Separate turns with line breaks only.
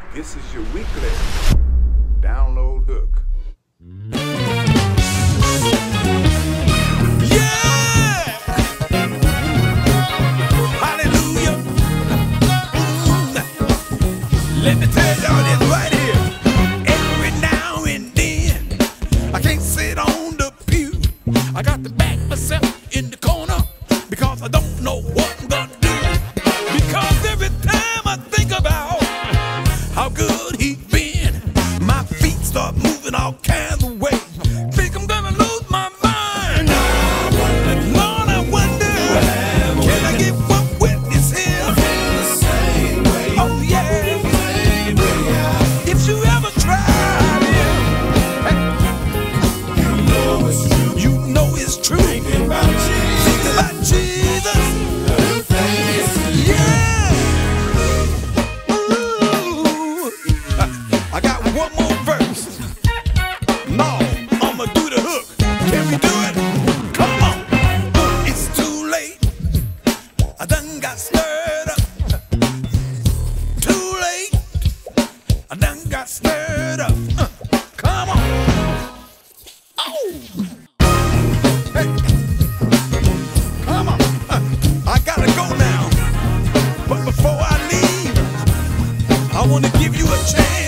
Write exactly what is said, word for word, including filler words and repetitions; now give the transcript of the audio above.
This is your weekly download hook.
Yeah! Hallelujah! Mm. Let me tell y'all this right here. Every now and then, I can't sit on the pew. I got to back myself in the corner because I don't know what I'm gonna do. Because every time I think about how good he's been, my feet start moving all kinds of ways. Think I'm gonna lose my mind. Lord, I wonder, can I get up with this here? Oh yeah. If you ever tried it, you know it's true. You know it's true. Think about Jesus. Think about Jesus. Yeah. Ooh. I got one more verse. No, I'ma do the hook. Can we do it? Come on. It's too late. I done got stirred up. Too late. I done got stirred up. Uh, come on. Oh. Hey. Come on. Uh, I gotta go now. But before I leave, I wanna give you a chance.